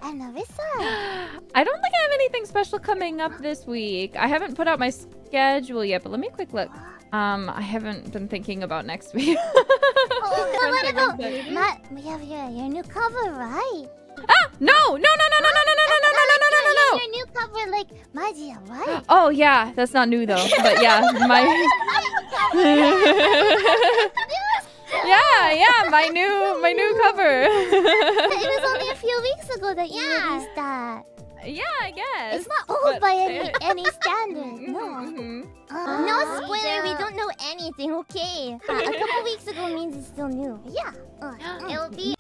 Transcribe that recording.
And Nerissa. I don't think I have anything special coming up this week. I haven't put out my schedule yet, but let me quick look. I haven't been thinking about next week. What about we have your new cover, right? Ah! No! Your new cover, like Magia, right? Oh yeah, that's not new though. But yeah, my yeah, my new cover. It was only a few weeks ago that you released that. Yeah, I guess. It's not old by any standard. No. No spoiler. We don't know anything. Okay. A couple weeks ago means it's still new. Yeah. It'll be